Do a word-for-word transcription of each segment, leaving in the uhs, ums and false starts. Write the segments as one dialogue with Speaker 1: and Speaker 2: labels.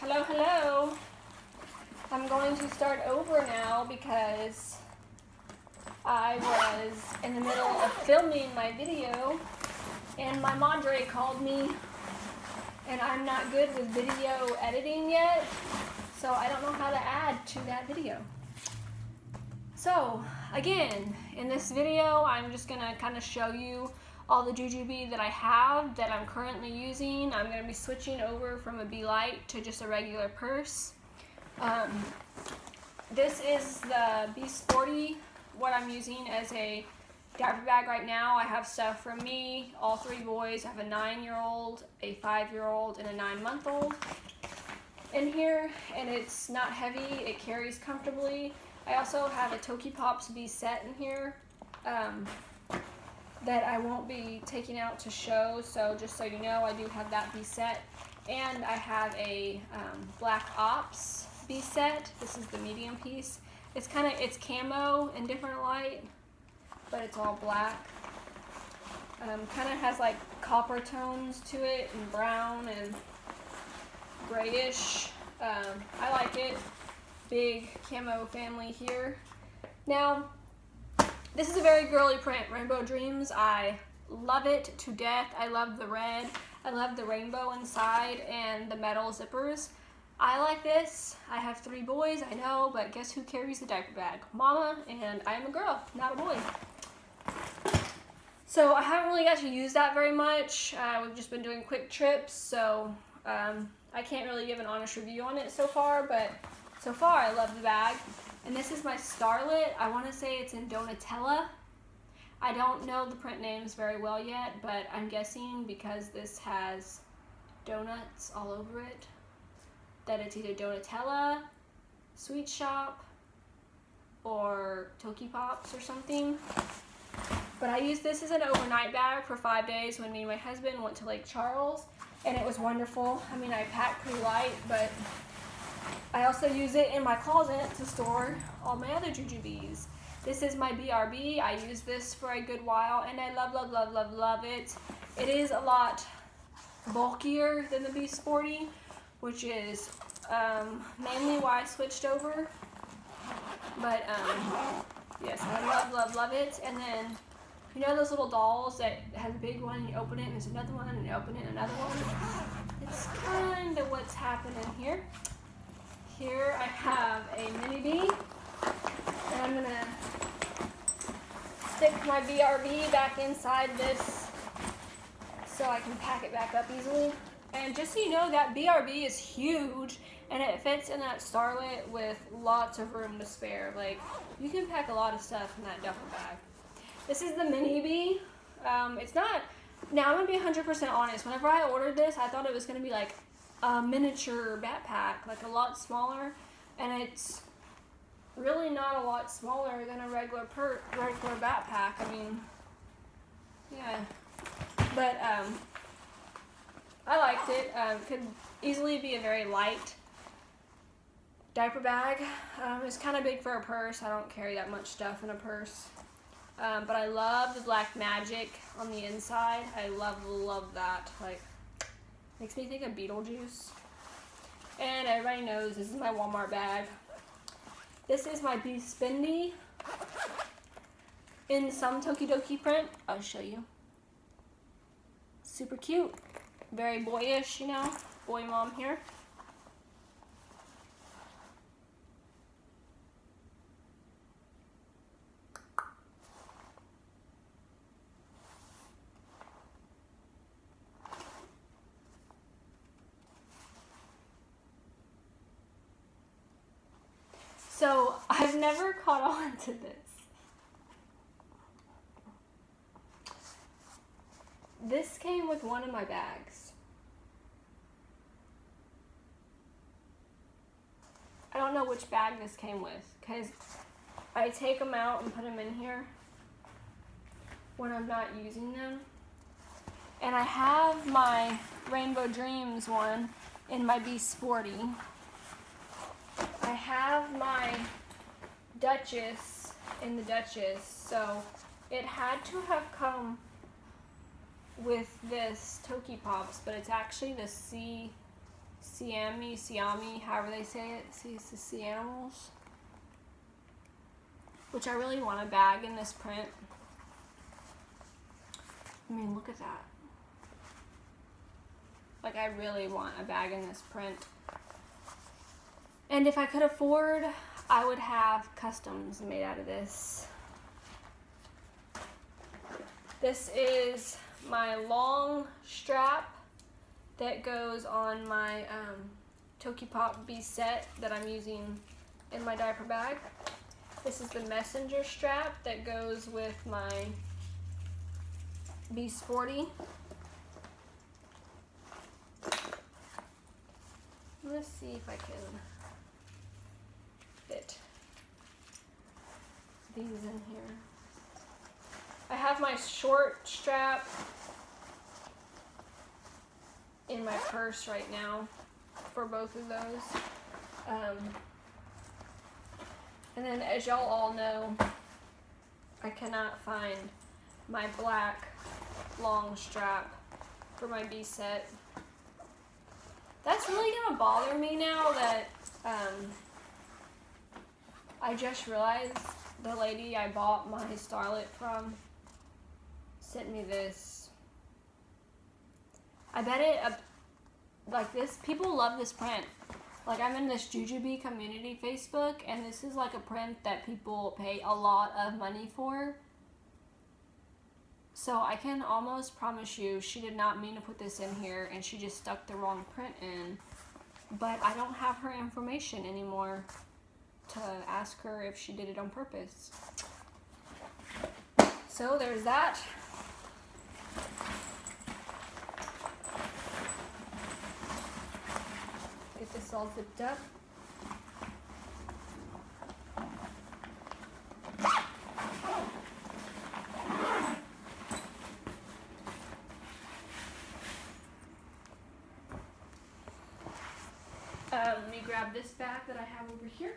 Speaker 1: Hello, hello. I'm going to start over now because I was in the middle of filming my video and my madre called me and I'm not good with video editing yet, so I don't know how to add to that video. So again, in this video I'm just gonna kind of show you all the jujube that I have that I'm currently using. I'm going to be switching over from a Be Light to just a regular purse. Um, this is the Be Sporty, what I'm using as a diaper bag right now. I have stuff from me, all three boys. I have a nine-year-old, a five-year-old, and a nine-month-old in here, and it's not heavy. It carries comfortably. I also have a Toki Pops Be Set in here. Um, that I won't be taking out to show, so just so you know, I do have that Be Set. And I have a um, Black Ops Be Set. This is the medium piece. It's kind of, it's camo in different light, but it's all black. Um, kind of has like copper tones to it, and brown and grayish. Um, I like it. Big camo family here. Now, this is a very girly print, Rainbow Dreams. I love it to death. I love the red. I love the rainbow inside and the metal zippers. I like this. I have three boys, I know, but guess who carries the diaper bag? Mama, and I am a girl, not a boy. So I haven't really got to use that very much. Uh, we've just been doing quick trips, so um, I can't really give an honest review on it so far, but so far I love the bag. And this is my Starlet. I want to say it's in Donatella. I don't know the print names very well yet, but I'm guessing because this has donuts all over it, that it's either Donatella, Sweet Shop, or Toki Pops or something. But I used this as an overnight bag for five days when me and my husband went to Lake Charles, and it was wonderful. I mean, I packed pretty light, but I also use it in my closet to store all my other jujubes. This is my B R B. I use this for a good while, and I love, love, love, love, love it. It is a lot bulkier than the Be Sporty, which is um, mainly why I switched over. But um, yes, I love, love, love it. And then, you know those little dolls that has a big one, and you open it, and there's another one, and you open it, and another one? It's kind of what's happening here. Here I have a mini Be, and I'm gonna stick my B R B back inside this so I can pack it back up easily. And just so you know, that B R B is huge, and it fits in that Starlet with lots of room to spare. Like, you can pack a lot of stuff in that duffel bag. This is the mini Be. Um, it's not, now I'm gonna be one hundred percent honest. Whenever I ordered this, I thought it was gonna be like a miniature backpack, like a lot smaller, and it's really not a lot smaller than a regular per regular backpack. I mean, yeah, but um, I liked it. Um, could easily be a very light diaper bag. Um, it's kind of big for a purse. I don't carry that much stuff in a purse, um, but I love the Black Magic on the inside. I love, love that. Like, makes me think of Beetlejuice. And everybody knows this is my Walmart bag. This is my Be Spendy in some Tokidoki print. I'll show you. Super cute. Very boyish, you know. Boy mom here. So, I've never caught on to this. This came with one of my bags. I don't know which bag this came with, because I take them out and put them in here when I'm not using them. And I have my Rainbow Dreams one in my Be Sporty. I have my Duchess in the Duchess, so it had to have come with this Toki Pops, but it's actually the C Siami, Siami, however they say it. See, it's the sea animals. Which I really want a bag in this print. I mean, look at that. Like, I really want a bag in this print. And if I could afford, I would have customs made out of this. This is my long strap that goes on my um, Tokipop B set that I'm using in my diaper bag. This is the messenger strap that goes with my Be Sporty. Let's see if I can fit these in here. I have my short strap in my purse right now for both of those. Um, and then, as y'all all know, I cannot find my black long strap for my B set. That's really gonna bother me now that um, I just realized the lady I bought my Starlet from sent me this. I bet it, uh, like this, people love this print. Like, I'm in this Jujubee community Facebook, and this is like a print that people pay a lot of money for. So I can almost promise you she did not mean to put this in here, and she just stuck the wrong print in. But I don't have her information anymore to ask her if she did it on purpose. So there's that. Get this all zipped up. Um, let me grab this bag that I have over here.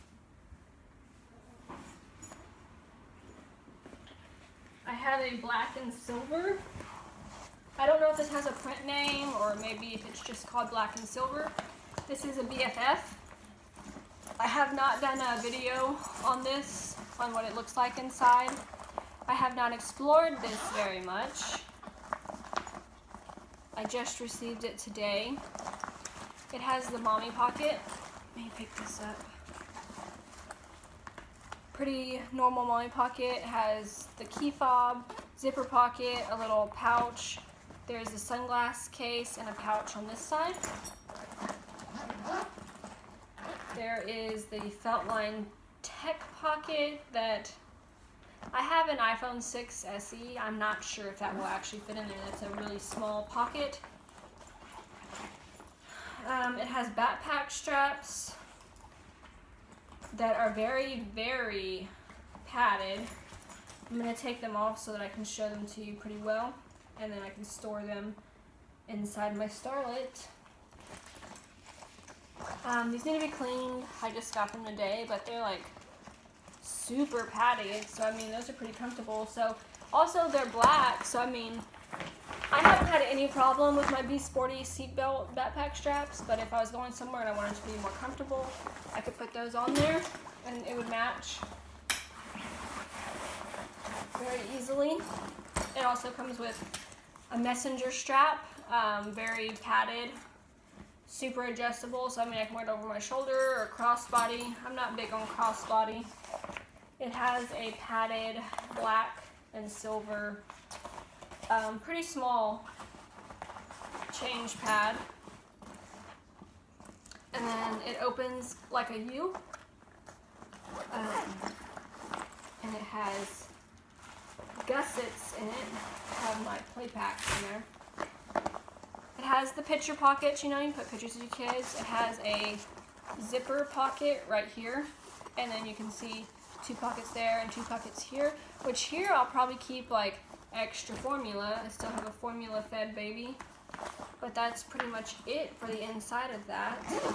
Speaker 1: I have a black and silver. I don't know if this has a print name or maybe if it's just called black and silver. This is a B F F. I have not done a video on this, on what it looks like inside. I have not explored this very much. I just received it today. It has the mommy pocket. Let me pick this up. Pretty normal mommy pocket. It has the key fob, zipper pocket, a little pouch. There's a sunglass case and a pouch on this side. There is the Feltline Tech pocket that I have an iPhone six S E. I'm not sure if that will actually fit in there. That's a really small pocket. Um, it has backpack straps that are very, very padded. I'm going to take them off so that I can show them to you pretty well, and then I can store them inside my Starlet. Um, these need to be cleaned. I just got them today, but they're like super padded, so I mean those are pretty comfortable. So also they're black, so I mean I haven't had any problem with my Be Sporty seatbelt backpack straps, but if I was going somewhere and I wanted to be more comfortable, I could put those on there and it would match very easily. It also comes with a messenger strap, um, very padded, super adjustable, so I mean I can wear it over my shoulder or crossbody. I'm not big on crossbody. It has a padded black and silver, um, pretty small change pad. And then it opens like a U. Um, and it has gussets in it. I have my play packs in there. It has the picture pockets, you know, you can put pictures of your kids. It has a zipper pocket right here. And then you can see two pockets there and two pockets here. Which here I'll probably keep like extra formula. I still have a formula fed baby. But that's pretty much it for the inside of that.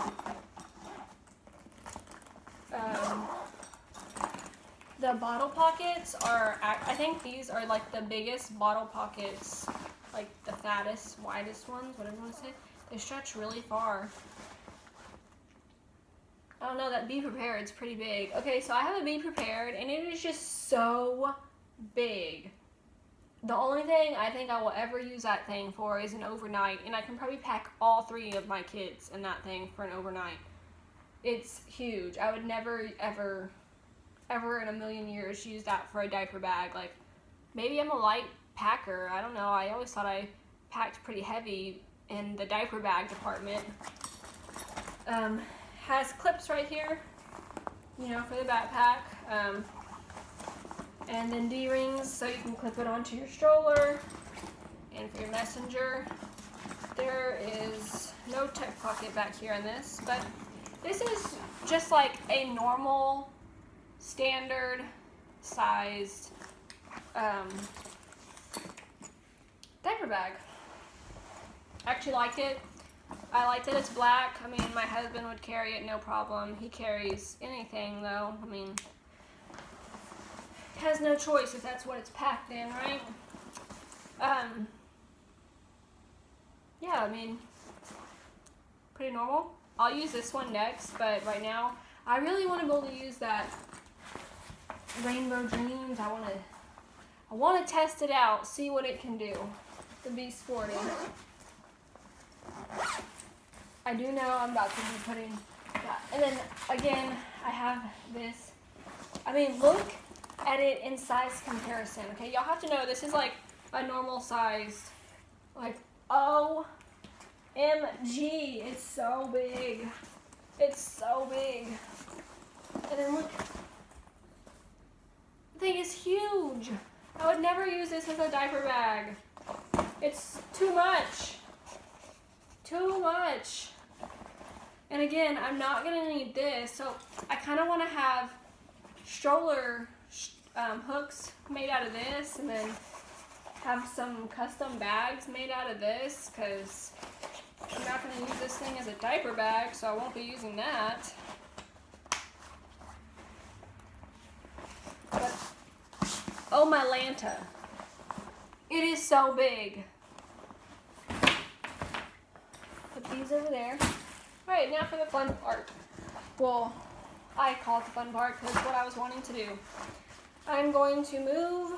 Speaker 1: Um, the bottle pockets are, I think these are like the biggest bottle pockets, like the fattest, widest ones, whatever you want to say. They stretch really far. I don't know, that Be Prepared is pretty big. Okay, so I have a Be Prepared, and it is just so big. The only thing I think I will ever use that thing for is an overnight, and I can probably pack all three of my kids in that thing for an overnight. It's huge. I would never, ever, ever in a million years use that for a diaper bag. Like, maybe I'm a light packer. I don't know. I always thought I packed pretty heavy in the diaper bag department. Um, has clips right here, you know, for the backpack. Um, and then D-rings so you can clip it onto your stroller. And for your messenger, there is no tech pocket back here in this, but this is just like a normal, standard sized um, diaper bag. I actually like it. I like that it's black. I mean, my husband would carry it no problem. He carries anything though. I mean, has no choice if that's what it's packed in, right? Um, yeah, I mean, pretty normal. I'll use this one next, but right now, I really want to be able to use that Rainbow Dreams. I want to, I want to test it out, see what it can do. The Be Sporty. I do know I'm about to be putting that. And then, again, I have this. I mean, look at it in size comparison, okay? Y'all have to know this is like a normal size. Like, O M G, it's so big. It's so big. And then look, the thing is huge. I would never use this as a diaper bag. It's too much. Too much. And again, I'm not gonna need this, so I kind of want to have stroller um, hooks made out of this, and then have some custom bags made out of this, because I'm not gonna use this thing as a diaper bag, so I won't be using that. But, oh my Lanta, it is so big. Put these over there. Alright, now for the fun part. Well, I call it the fun part because it's what I was wanting to do. I'm going to move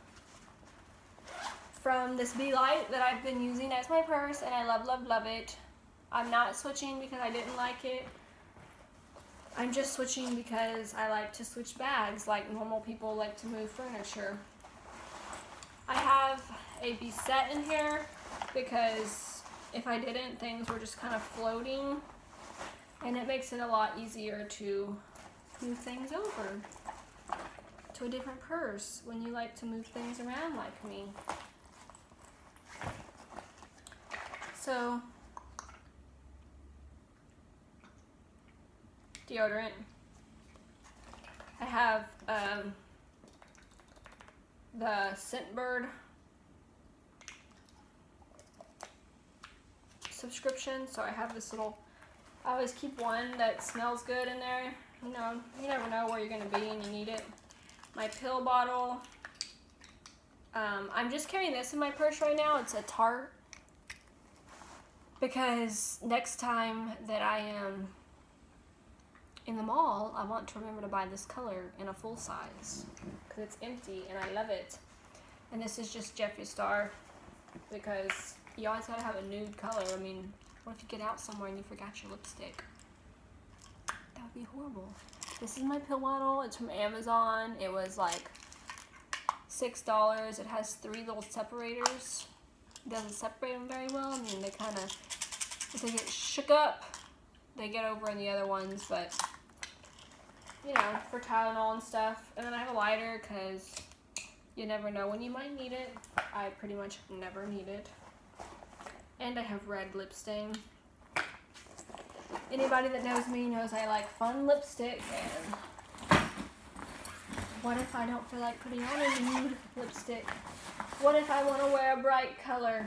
Speaker 1: from this Be Light that I've been using as my purse, and I love, love, love it. I'm not switching because I didn't like it. I'm just switching because I like to switch bags like normal people like to move furniture. I have a Be-Set in here because if I didn't, things were just kind of floating, and it makes it a lot easier to move things over to a different purse when you like to move things around like me. So, deodorant. I have um, the Scentbird subscription, so I have this little, I always keep one that smells good in there. You know, you never know where you're going to be and you need it. My pill bottle. Um, I'm just carrying this in my purse right now. It's a Tarte. Because next time that I am in the mall, I want to remember to buy this color in a full size. Because it's empty and I love it. And this is just Jeffree Star. Because you always gotta have a nude color. I mean, what if you get out somewhere and you forgot your lipstick? That would be horrible. This is my pill bottle. It's from Amazon. It was like six dollars. It has three little separators. It doesn't separate them very well. I mean, they kind of, if they get shook up, they get over in the other ones, but, you know, for Tylenol and stuff. And then I have a lighter because you never know when you might need it. I pretty much never need it. And I have red lip stain. Anybody that knows me knows I like fun lipstick, and what if I don't feel like putting on a nude lipstick? What if I want to wear a bright color?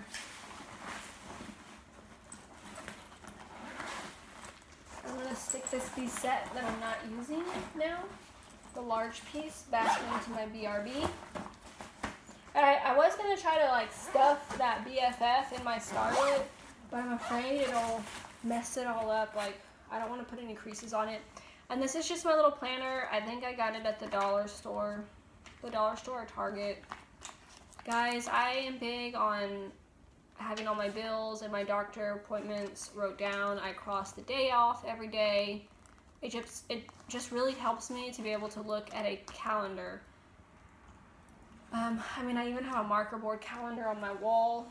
Speaker 1: I'm going to stick this Be-Set that I'm not using now, the large piece, back into my B R B. I, I was going to try to like stuff that B F F in my Starlet, but I'm afraid it'll mess it all up. Like, I don't want to put any creases on it. And this is just my little planner. I think I got it at the dollar store, the dollar store or Target. Guys, I am big on having all my bills and my doctor appointments wrote down. I cross the day off every day. It just, it just really helps me to be able to look at a calendar. Um, I mean, I even have a marker board calendar on my wall.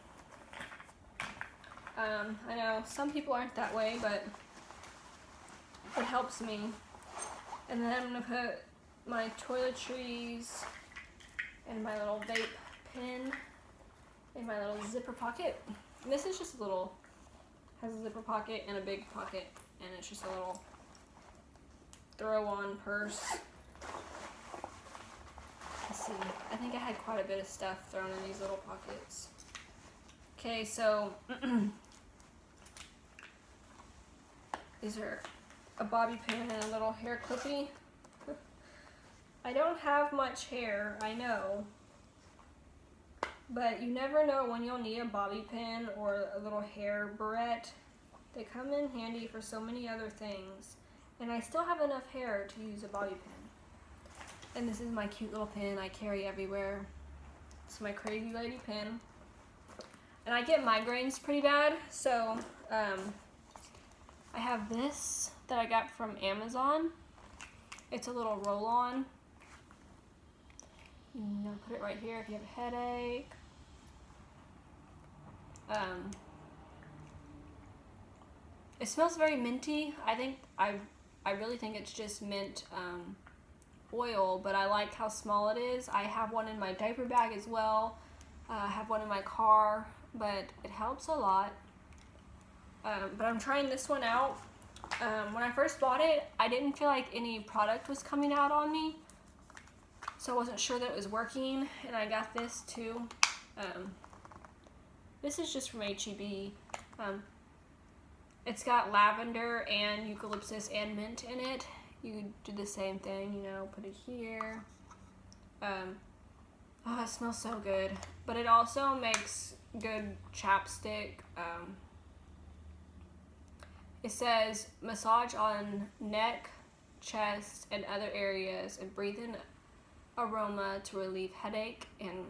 Speaker 1: Um, I know some people aren't that way, but it helps me. And then I'm going to put my toiletries and my little vape pen in my little zipper pocket. And this is just a little, has a zipper pocket and a big pocket, and it's just a little throw-on purse. Let's see, I think I had quite a bit of stuff thrown in these little pockets. Okay, so these are a bobby pin and a little hair clippy. I don't have much hair, I know, but you never know when you'll need a bobby pin or a little hair barrette. They come in handy for so many other things, and I still have enough hair to use a bobby pin. And this is my cute little pin I carry everywhere. It's my crazy lady pin. And I get migraines pretty bad, so um, I have this that I got from Amazon. It's a little roll-on. You know, put it right here if you have a headache. Um, it smells very minty. I think I, I really think it's just mint um, oil, but I like how small it is. I have one in my diaper bag as well. Uh, I have one in my car, but it helps a lot. Um, but I'm trying this one out. Um, when I first bought it, I didn't feel like any product was coming out on me, so I wasn't sure that it was working, and I got this too. Um, this is just from H E B. Um, it's got lavender and eucalyptus and mint in it. You do the same thing, you know, put it here. Um, oh, it smells so good. But it also makes good chapstick. Um, It says massage on neck, chest, and other areas, and breathe in aroma to relieve headache. And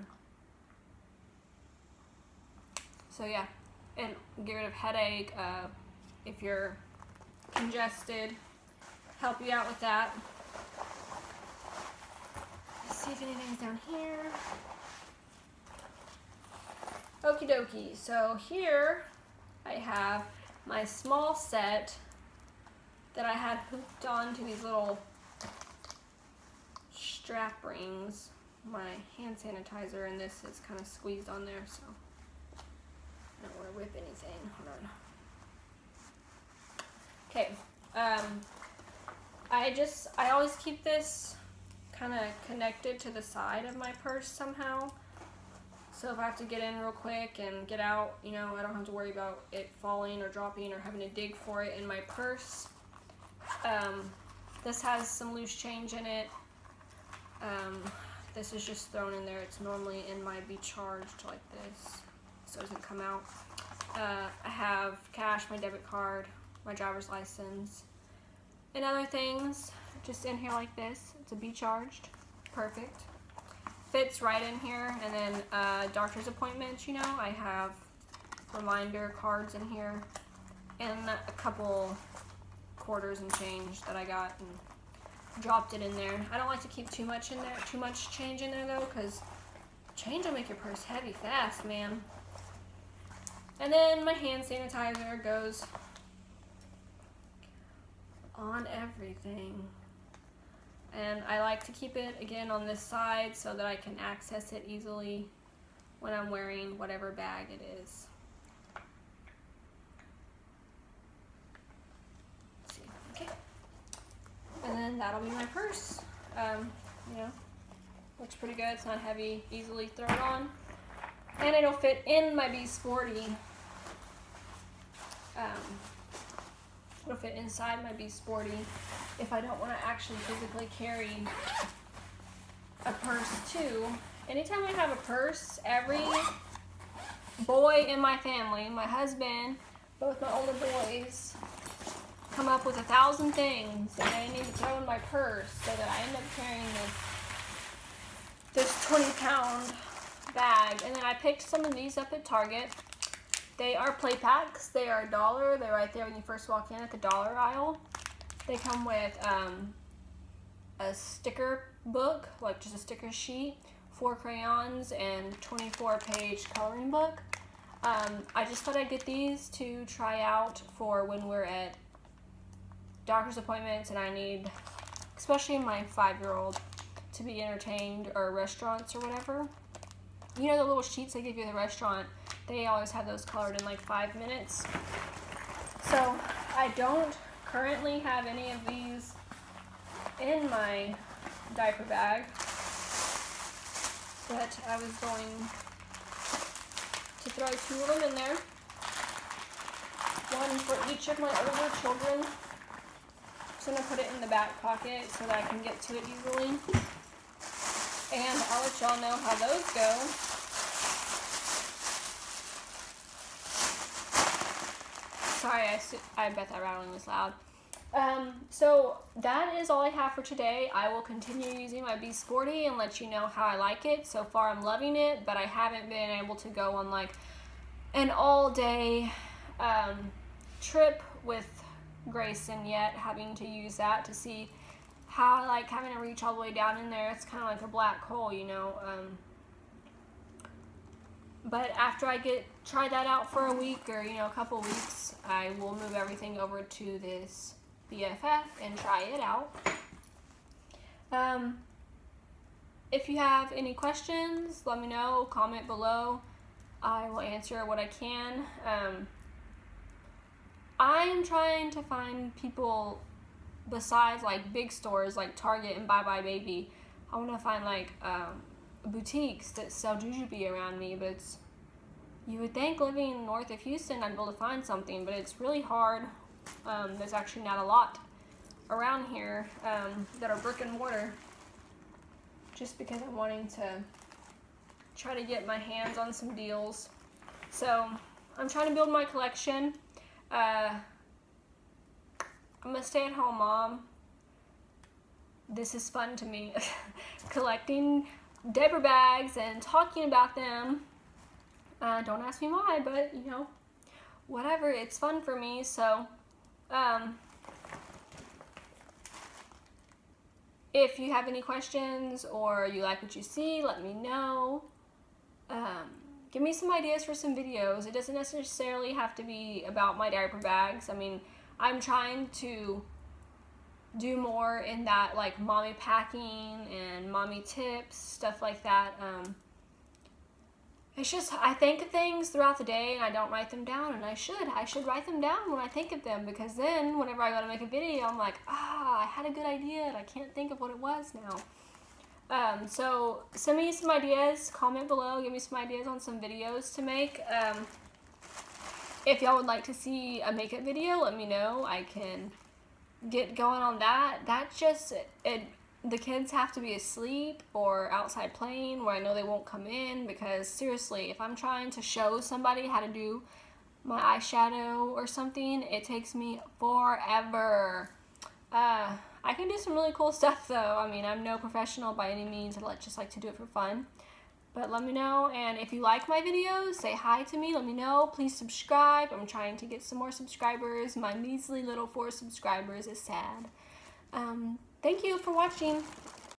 Speaker 1: so yeah, and get rid of headache. Uh, if you're congested, help you out with that. Let's see if anything's down here. Okie dokie. So here I have my small set that I had hooked onto these little strap rings. My hand sanitizer, and this is kind of squeezed on there, so I don't want to rip anything. Hold on. Okay. Um, I just, I always keep this kind of connected to the side of my purse somehow. So if I have to get in real quick and get out, you know, I don't have to worry about it falling or dropping or having to dig for it in my purse. Um, this has some loose change in it. Um, this is just thrown in there. It's normally in my Be Charged like this, so it doesn't come out. Uh, I have cash, my debit card, my driver's license, and other things just in here like this. It's a Be Charged. Perfect. Fits right in here. And then uh, doctor's appointments, you know, I have reminder cards in here, and a couple quarters and change that I got and dropped it in there. I don't like to keep too much in there, too much change in there though, because change will make your purse heavy fast, man. And then my hand sanitizer goes on everything. And I like to keep it, again, on this side so that I can access it easily when I'm wearing whatever bag it is. Let's see. Okay. And then that'll be my purse. Um, you know, looks pretty good. It's not heavy, easily thrown on. And it'll fit in my Be Sporty. Um, it'll fit inside my Be Sporty if I don't want to actually physically carry a purse too. Anytime I have a purse, every boy in my family, my husband, both my older boys, come up with a thousand things that I need to throw in my purse so that I end up carrying this, this twenty pound bag. And then I picked some of these up at Target. They are play packs. They are a dollar. They're right there when you first walk in at the dollar aisle. They come with um, a sticker book, like just a sticker sheet, four crayons, and twenty-four page coloring book. Um, I just thought I'd get these to try out for when we're at doctor's appointments and I need, especially my five-year-old, to be entertained, or restaurants or whatever. You know the little sheets they give you at the restaurant? They always have those colored in like five minutes. So I don't currently have any of these in my diaper bag, but I was going to throw two of them in there. One for each of my older children. So I'm going to put it in the back pocket so that I can get to it easily. And I'll let y'all know how those go. Sorry, I, I bet that rattling was loud. Um, so that is all I have for today. I will continue using my Be Sporty and let you know how I like it. So far I'm loving it, but I haven't been able to go on like an all day um, trip with Grayson yet, having to use that to see how I like having to reach all the way down in there. It's kind of like a black hole, you know. Um, but after I get try that out for a week or, you know, a couple weeks, I will move everything over to this B F F and try it out. Um, if you have any questions, let me know, comment below. I will answer what I can. Um, I'm trying to find people besides like big stores like Target and Bye Bye Baby. I want to find like um, boutiques that sell jujube around me, but it's, you would think living north of Houston I'd be able to find something, but it's really hard. Um, there's actually not a lot around here um, that are brick and mortar, just because I'm wanting to try to get my hands on some deals. So I'm trying to build my collection. Uh, I'm a stay-at-home mom. This is fun to me. Collecting diaper bags and talking about them. Uh, don't ask me why, but you know, whatever, it's fun for me. So um, if you have any questions or you like what you see, let me know. Um, give me some ideas for some videos. It doesn't necessarily have to be about my diaper bags. I mean, I'm trying to do more in that, like mommy packing and mommy tips, stuff like that. Um, it's just, I think of things throughout the day and I don't write them down, and I should. I should write them down when I think of them, because then whenever I go to make a video, I'm like, ah, I had a good idea and I can't think of what it was now. Um, so send me some ideas, comment below, give me some ideas on some videos to make. Um, if y'all would like to see a makeup video, let me know. I can get going on that. That's just, it, the kids have to be asleep or outside playing where I know they won't come in, because seriously, if I'm trying to show somebody how to do my eyeshadow or something, it takes me forever. Uh, I can do some really cool stuff though. I mean, I'm no professional by any means. I just like to do it for fun. But let me know, and if you like my videos, say hi to me, let me know. Please subscribe. I'm trying to get some more subscribers. My measly little four subscribers is sad. Um, thank you for watching.